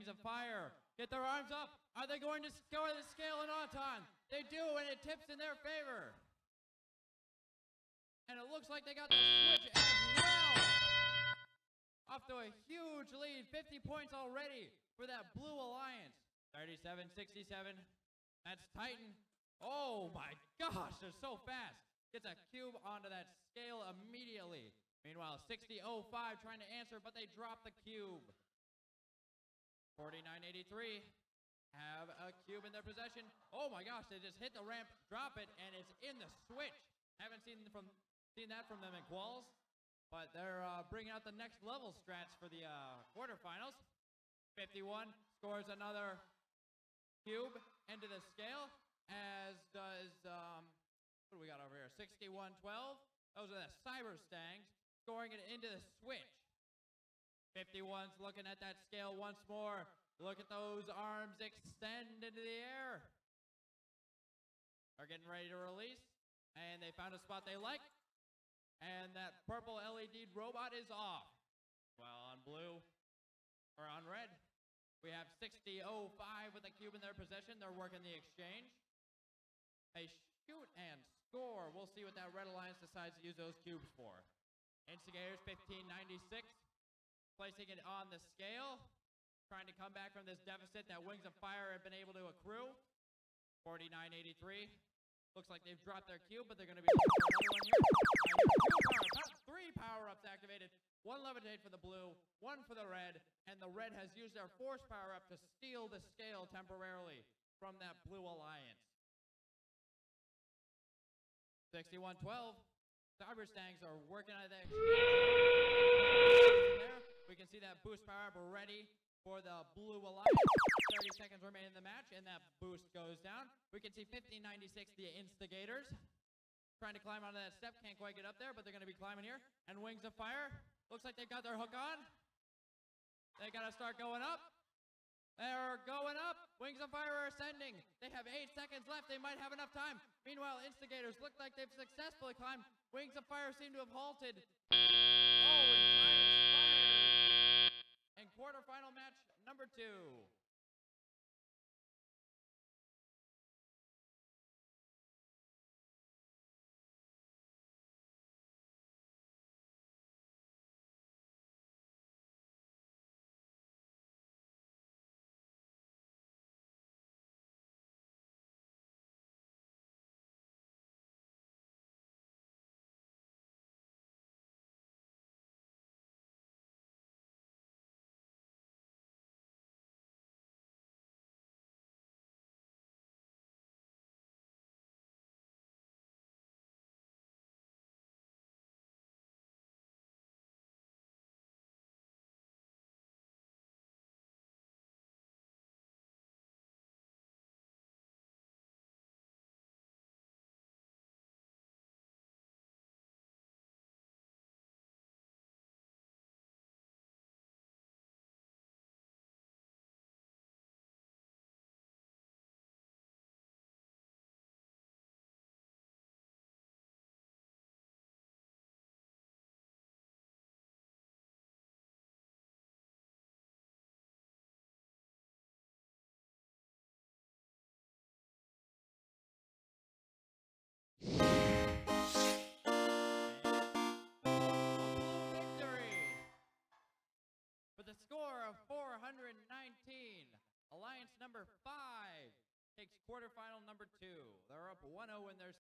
Wings of Fire get their arms up. Are they going to score the scale in Auton? They do, and it tips in their favor. And it looks like they got the switch as well. Off to a huge lead, 50 points already for that Blue Alliance. 37-67, that's Titan. Oh my gosh, they're so fast. Gets a cube onto that scale immediately. Meanwhile, 60-05 trying to answer, but they drop the cube. 49-83 have a cube in their possession. Oh my gosh, they just hit the ramp, drop it, and it's in the switch. Haven't seen that from them in quals, but they're bringing out the next level strats for the quarterfinals. 51 scores another cube into the scale, as does, what do we got over here? 61-12. Those are the Cyber Stangs scoring it into the switch. 51's looking at that scale once more. Look at those arms extend into the air. They're getting ready to release, and they found a spot they like. And that purple LED robot is off. Well, on blue, or on red, we have 60-05 with a cube in their possession. They're working the exchange. They shoot and score. We'll see what that Red Alliance decides to use those cubes for. Instigators 1596, placing it on the scale, trying to come back from this deficit that Wings of Fire have been able to accrue. 49-83. Looks like they've dropped their cube, but they're going to be looking for another one here. Three power-ups activated. One levitate for the blue, one for the red, and the red has used their force power-up to steal the scale temporarily from that Blue Alliance. 61-12. Cyber Stangs are working on that. We can see that boost power-up ready for the Blue Alliance. 30 seconds remain in the match, and that boost goes down. We can see 1596, the Instigators, trying to climb onto that step. Can't quite get up there, but they're going to be climbing here. And Wings of Fire, looks like they've got their hook on. They got to start going up. They're going up. Wings of Fire are ascending. They have 8 seconds left. They might have enough time. Meanwhile, Instigators look like they've successfully climbed. Wings of Fire seem to have halted. Oh, and time expires. And quarterfinal match number 2. With a score of 419, Alliance number 5 takes quarterfinal number 2. They're up 1-0 in their